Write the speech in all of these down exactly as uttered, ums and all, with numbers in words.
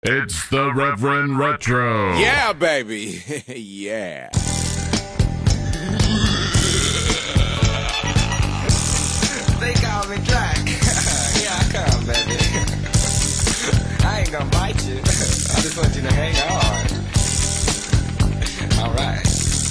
It's the Reverend Retro. Yeah, baby. Yeah. They call me Jack. Here I come, baby. I ain't gonna bite you. I just want you to hang on. All right.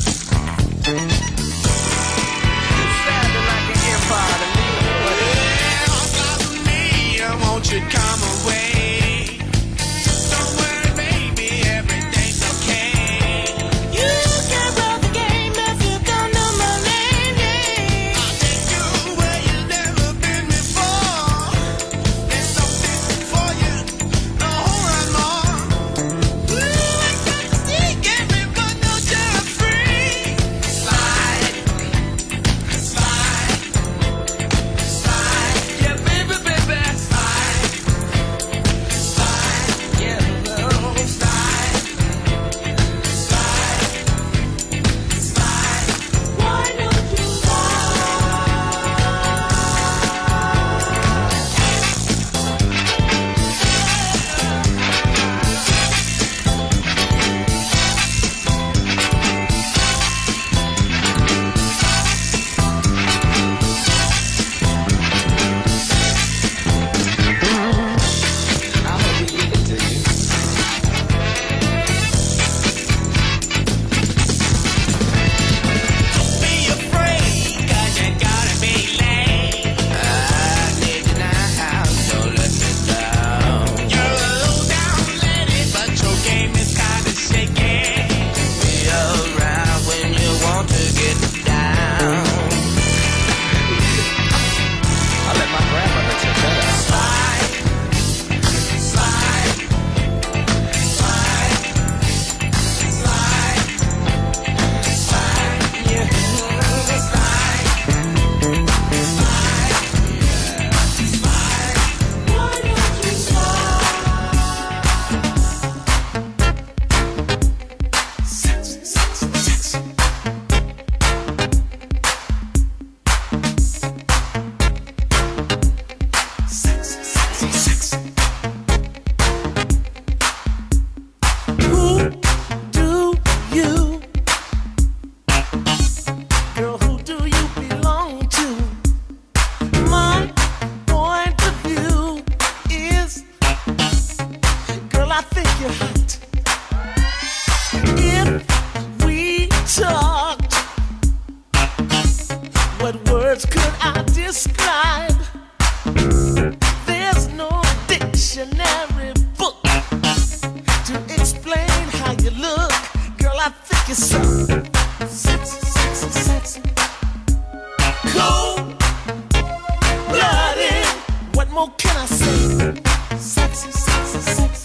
It sounded like an empire to me. Yeah, follow me. Won't you come away? Don't worry, baby. Everything's okay. You can run the game if you don't know my name. Yeah. I'll take you where you've never been before. There's something for you, a whole lot more. Ooh, I got to see everyone knows you're free. Slide, slide, slide. Yeah, baby, baby, slide, slide. Yeah, love, slide, slide, slide. Why don't you I hope we leave it to you. be afraid, 'cause you gotta be late. I need you now, don't let me down. You're a low-down lady, but your game is kinda shaky. Be around when you want to get down. I let my grandmother check that out. Slide, slide, slide, slide, slide, yeah, slide, slide, yeah, slide. Why don't you slide? Sexy, sexy, sexy. Sexy, sexy, sexy. Who do you, girl, who do you belong to? My point of view is, girl, I think you're hot. If we talked, what words could I describe? There's no dictionary book to explain how you look. Girl, I think you're so sexy, sexy, sexy. Cold blooded. What more can I say? Sexy, sexy, sexy.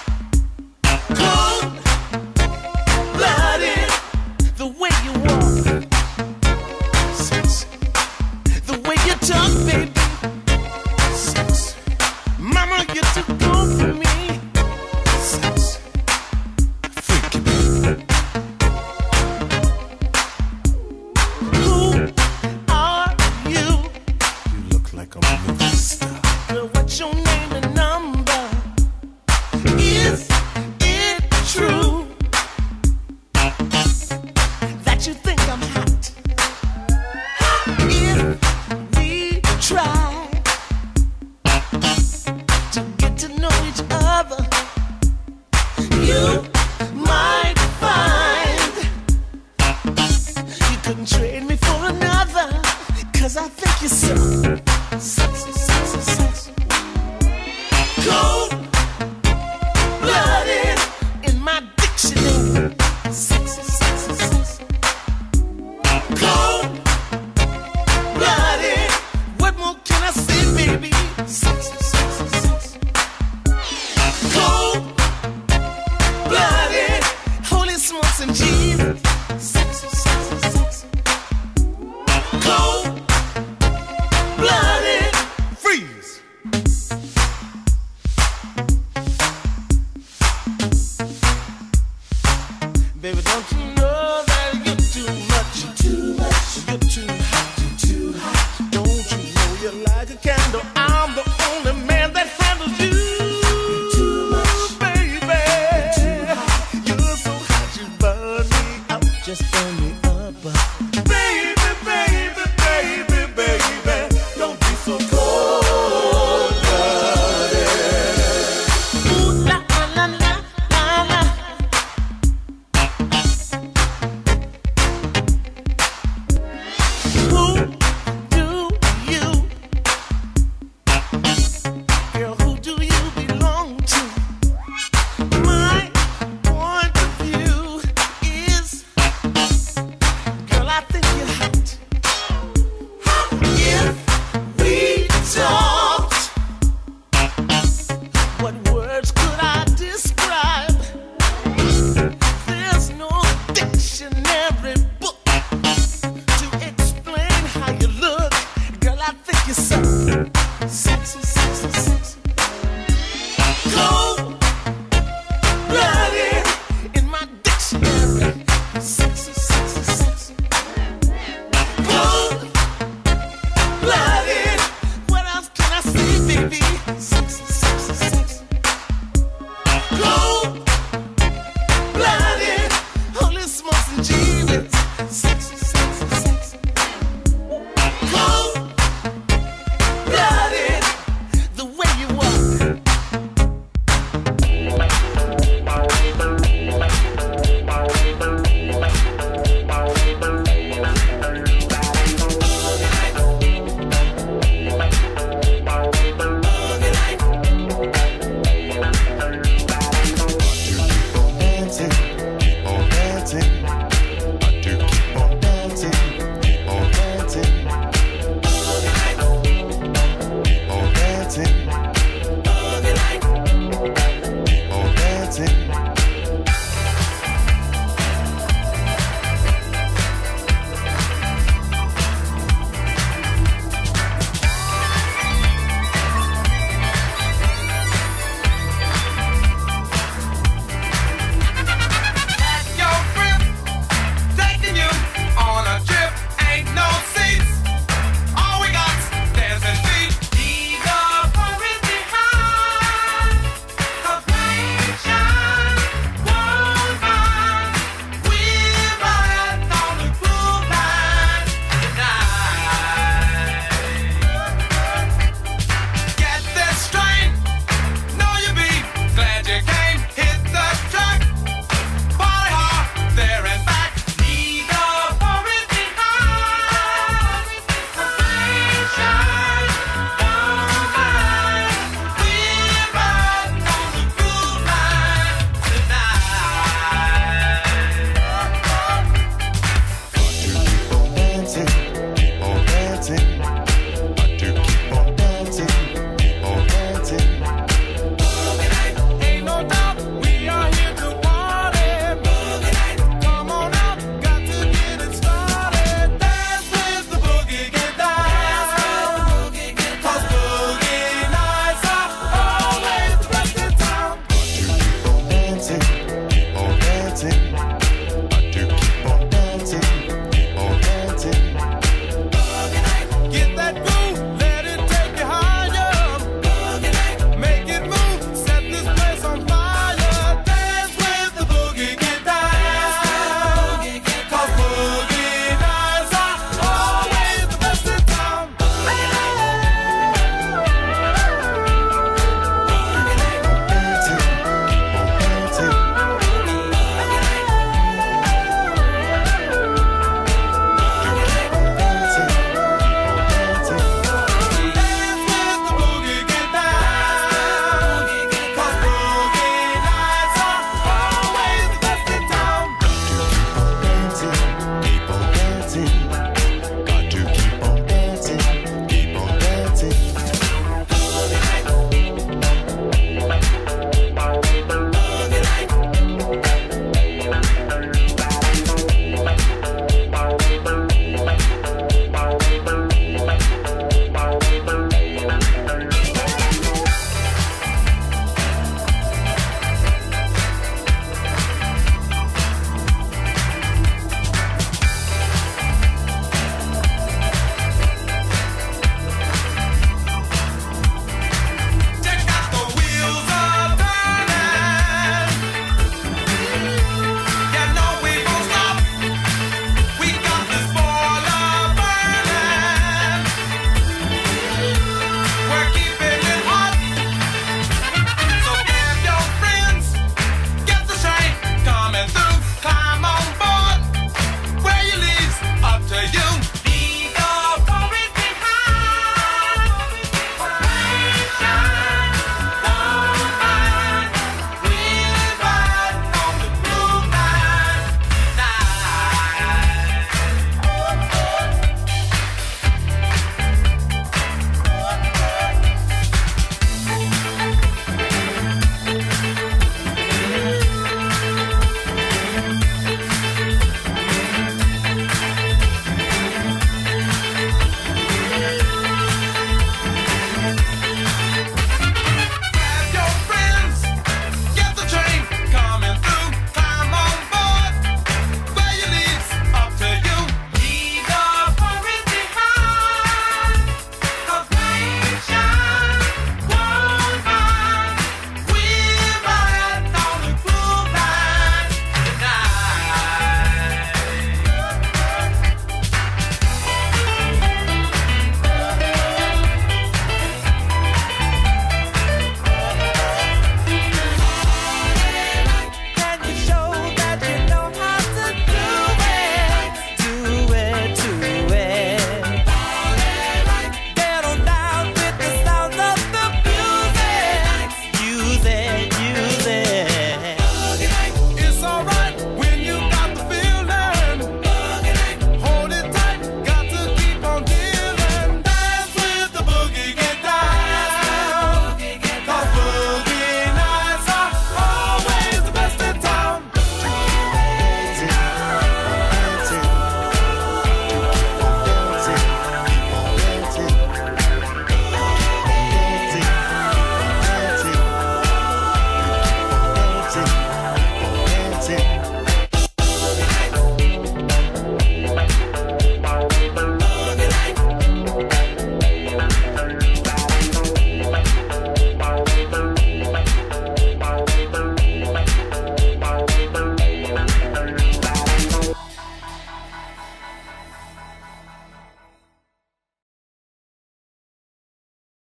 Cold blooded. The way you walk, sexy. The way you talk, baby. Sexy. Mama, you're too good for me. Sexy. Freaky, baby. Who are you? You look like a movie star. Girl, what's your name and number? Is it true that you think I'm hot? If we try to get to know each other, you